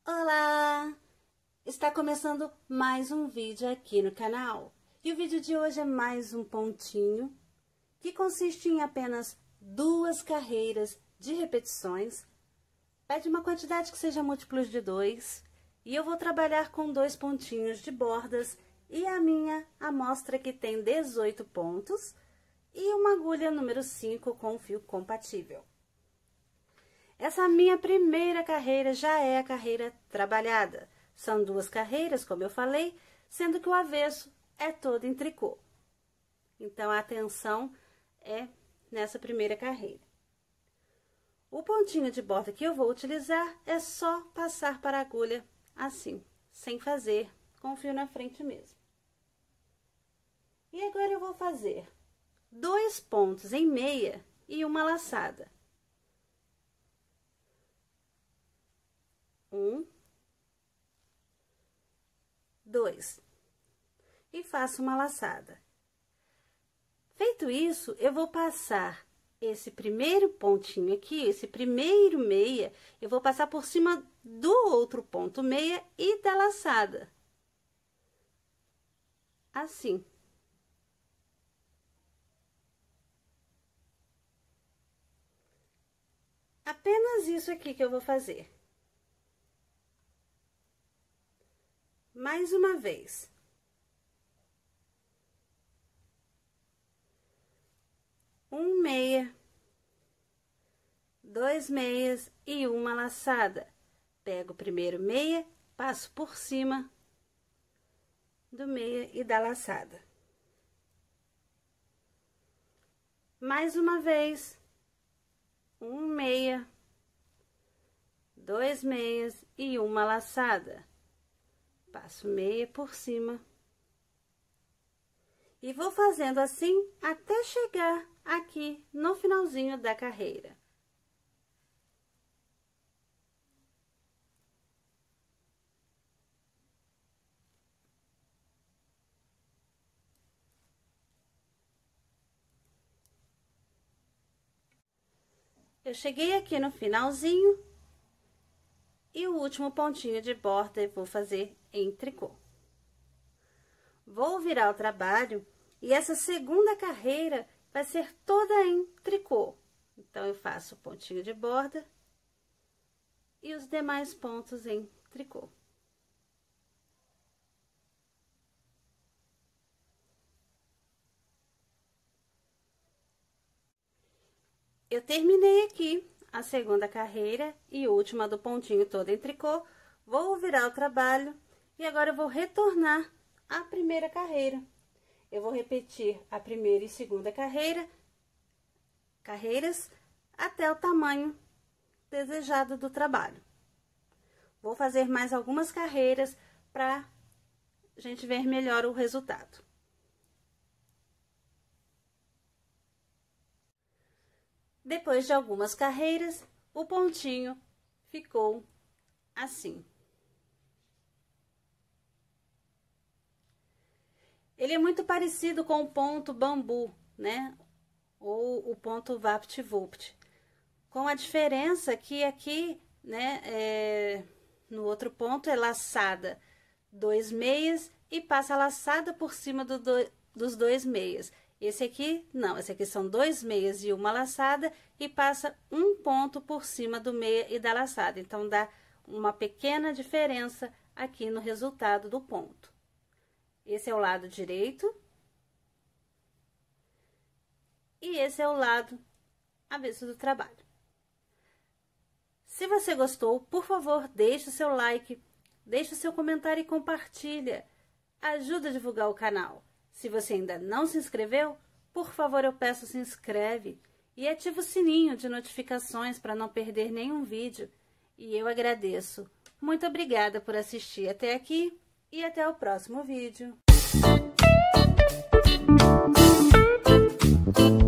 Olá! Está começando mais um vídeo aqui no canal. E o vídeo de hoje é mais um pontinho, que consiste em apenas 2 carreiras de repetições. Pede uma quantidade que seja múltiplos de 2. E eu vou trabalhar com 2 pontinhos de bordas e a minha amostra que tem 18 pontos e uma agulha número 5 com fio compatível. Essa minha primeira carreira já é a carreira trabalhada. São 2 carreiras, como eu falei, sendo que o avesso é todo em tricô. Então, a atenção é nessa primeira carreira. O pontinho de borda que eu vou utilizar é só passar para a agulha assim, sem fazer com o fio na frente mesmo. E agora eu vou fazer 2 pontos em meia e uma laçada. 1, 2, e faço uma laçada. Feito isso, eu vou passar esse primeiro pontinho aqui, esse primeiro meia, eu vou passar por cima do outro ponto meia e da laçada. Assim. Apenas isso aqui que eu vou fazer. Mais uma vez. Um meia, 2 meias e uma laçada. Pego o primeiro meia, passo por cima do meia e da laçada. Mais uma vez. Um meia, 2 meias e uma laçada. Passo meia por cima. E vou fazendo assim até chegar aqui no finalzinho da carreira. Eu cheguei aqui no finalzinho. E o último pontinho de borda eu vou fazer em tricô. Vou virar o trabalho e essa segunda carreira vai ser toda em tricô. Então, eu faço o pontinho de borda e os demais pontos em tricô. Eu terminei aqui a segunda carreira e última do pontinho todo em tricô. Vou virar o trabalho e agora eu vou retornar à primeira carreira. Eu vou repetir a primeira e segunda carreiras até o tamanho desejado do trabalho. Vou fazer mais algumas carreiras para a gente ver melhor o resultado. Depois de algumas carreiras, o pontinho ficou assim. Ele é muito parecido com o ponto bambu, né? Ou o ponto vapt-vupt. Com a diferença que aqui, né, no outro ponto é laçada 2 meias e passa a laçada por cima dos 2 meias. Esse aqui, não, esse aqui são 2 meias e uma laçada e passa um ponto por cima do meia e da laçada. Então, dá uma pequena diferença aqui no resultado do ponto. Esse é o lado direito. E esse é o lado avesso do trabalho. Se você gostou, por favor, deixe o seu like, deixe o seu comentário e compartilha. Ajuda a divulgar o canal. Se você ainda não se inscreveu, por favor, eu peço, se inscreve e ativa o sininho de notificações para não perder nenhum vídeo. E eu agradeço. Muito obrigada por assistir até aqui e até o próximo vídeo.